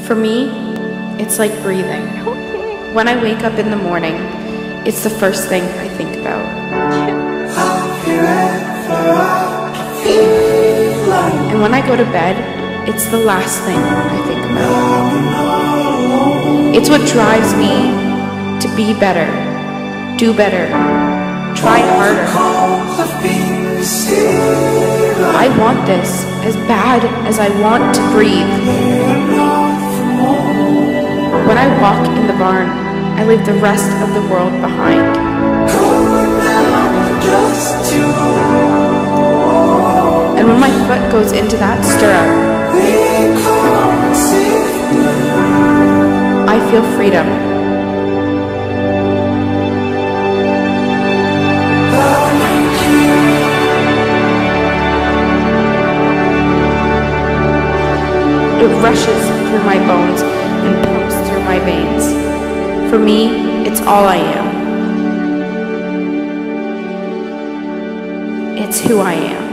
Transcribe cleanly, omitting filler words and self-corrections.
For me, it's like breathing. When I wake up in the morning, it's the first thing I think about. And when I go to bed, it's the last thing I think about. It's what drives me to be better, do better, try harder. I want this as bad as I want to breathe. When I walk in the barn, I leave the rest of the world behind. And when my foot goes into that stirrup, I feel freedom. It rushes through my bones and pumps through my veins. For me, it's all I am. It's who I am.